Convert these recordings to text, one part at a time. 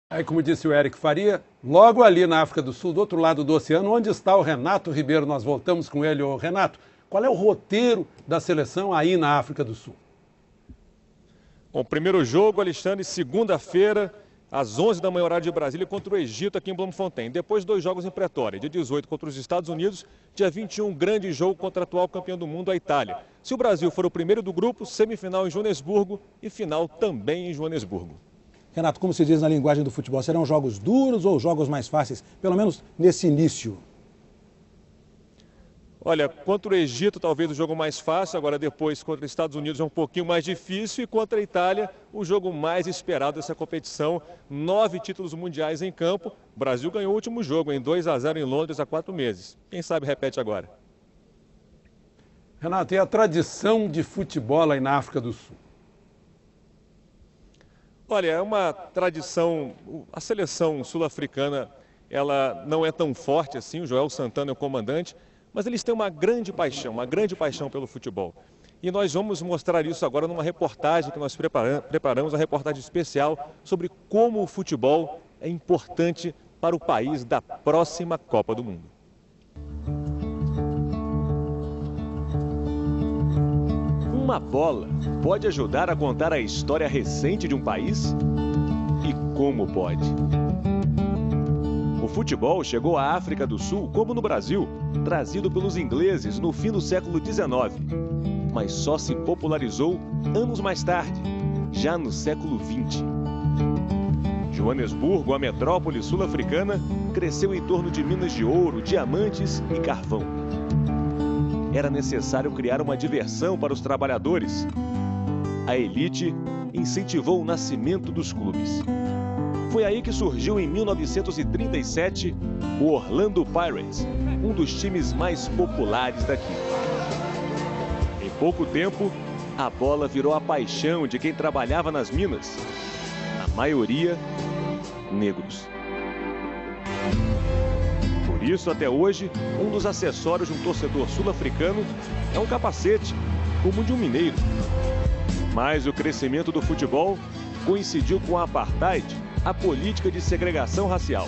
Aí, como disse o Eric Faria, logo ali na África do Sul, do outro lado do oceano, onde está o Renato Ribeiro? Nós voltamos com ele. Ô, Renato, qual é o roteiro da seleção aí na África do Sul? Bom, primeiro jogo, Alexandre, segunda-feira, às 11 da manhã, horário de Brasília, contra o Egito aqui em Bloemfontein. Depois, 2 jogos em Pretória, dia 18 contra os Estados Unidos, dia 21, grande jogo contra o atual campeão do mundo, a Itália. Se o Brasil for o primeiro do grupo, semifinal em Joanesburgo e final também em Joanesburgo. Renato, como se diz na linguagem do futebol, serão jogos duros ou jogos mais fáceis, pelo menos nesse início? Olha, contra o Egito talvez o jogo mais fácil, agora depois contra os Estados Unidos é um pouquinho mais difícil e contra a Itália o jogo mais esperado dessa competição. 9 títulos mundiais em campo, o Brasil ganhou o último jogo em 2-0 em Londres há 4 meses. Quem sabe repete agora. Renato, e a tradição de futebol aí na África do Sul? Olha, é uma tradição, a seleção sul-africana, ela não é tão forte assim, o Joel Santana é o comandante, mas eles têm uma grande paixão pelo futebol. E nós vamos mostrar isso agora numa reportagem que nós preparamos, uma reportagem especial sobre como o futebol é importante para o país da próxima Copa do Mundo. Uma bola pode ajudar a contar a história recente de um país? E como pode? O futebol chegou à África do Sul, como no Brasil, trazido pelos ingleses no fim do século XIX. Mas só se popularizou anos mais tarde, já no século XX. Joanesburgo, a metrópole sul-africana, cresceu em torno de minas de ouro, diamantes e carvão. Era necessário criar uma diversão para os trabalhadores. A elite incentivou o nascimento dos clubes. Foi aí que surgiu em 1937 o Orlando Pirates, um dos times mais populares daqui. Em pouco tempo, a bola virou a paixão de quem trabalhava nas minas. Na maioria, negros. Por isso, até hoje, um dos acessórios de um torcedor sul-africano é um capacete, como o de um mineiro. Mas o crescimento do futebol coincidiu com a apartheid, a política de segregação racial.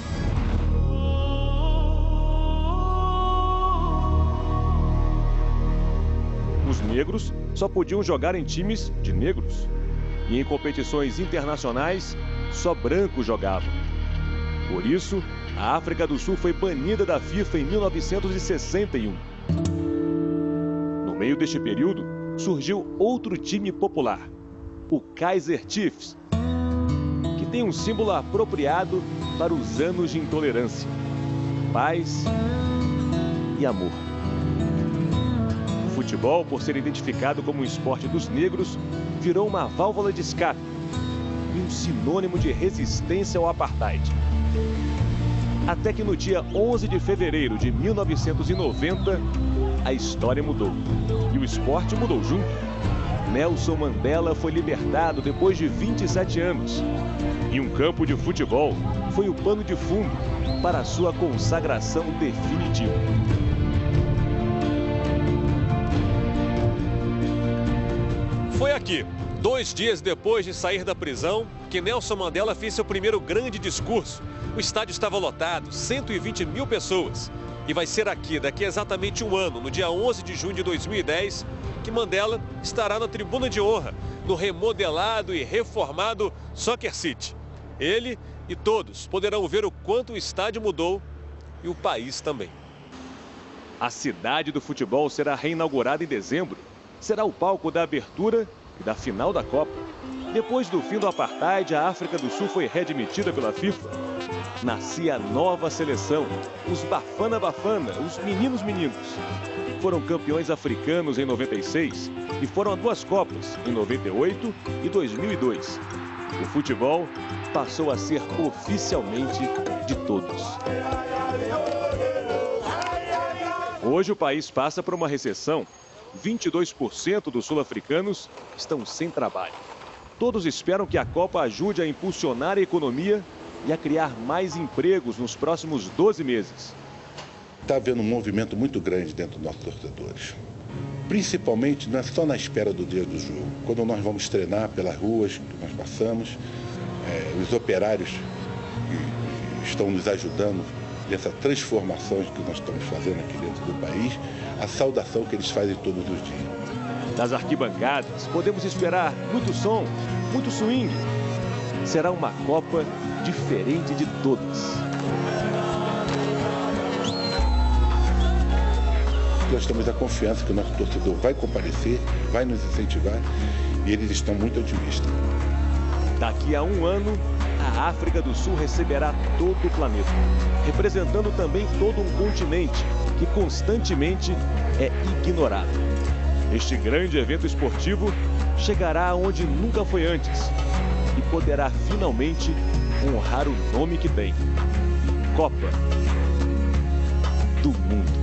Os negros só podiam jogar em times de negros. E em competições internacionais, só brancos jogavam. Por isso, a África do Sul foi banida da FIFA em 1961. No meio deste período, surgiu outro time popular, o Kaizer Chiefs, que tem um símbolo apropriado para os anos de intolerância, paz e amor. O futebol, por ser identificado como um esporte dos negros, virou uma válvula de escape e um sinônimo de resistência ao apartheid. Até que no dia 11 de fevereiro de 1990, a história mudou. E o esporte mudou junto. Nelson Mandela foi libertado depois de 27 anos. E um campo de futebol foi o pano de fundo para a sua consagração definitiva. Foi aqui, 2 dias depois de sair da prisão, que Nelson Mandela fez seu primeiro grande discurso. O estádio estava lotado, 120 mil pessoas. E vai ser aqui, daqui a exatamente um ano, no dia 11 de junho de 2010, que Mandela estará na tribuna de honra, no remodelado e reformado Soccer City. Ele e todos poderão ver o quanto o estádio mudou e o país também. A cidade do futebol será reinaugurada em dezembro. Será o palco da abertura e da final da Copa. Depois do fim do apartheid, a África do Sul foi readmitida pela FIFA. Nascia a nova seleção, os Bafana Bafana, os meninos. Foram campeões africanos em 96 e foram a 2 Copas, em 98 e 2002. O futebol passou a ser oficialmente de todos. Hoje o país passa por uma recessão. 22% dos sul-africanos estão sem trabalho. Todos esperam que a Copa ajude a impulsionar a economia e a criar mais empregos nos próximos 12 meses. Está havendo um movimento muito grande dentro dos nossos torcedores. Principalmente, não é só na espera do dia do jogo. Quando nós vamos treinar pelas ruas que nós passamos, os operários que estão nos ajudando nessa transformação que nós estamos fazendo aqui dentro do país, a saudação que eles fazem todos os dias. Das arquibancadas, podemos esperar muito som, muito swing. Será uma Copa diferente de todas. Nós temos a confiança que o nosso torcedor vai comparecer, vai nos incentivar e eles estão muito otimistas. Daqui a um ano, a África do Sul receberá todo o planeta, representando também todo um continente que constantemente é ignorado. Este grande evento esportivo chegará onde nunca foi antes e poderá finalmente honrar o nome que tem: Copa do Mundo.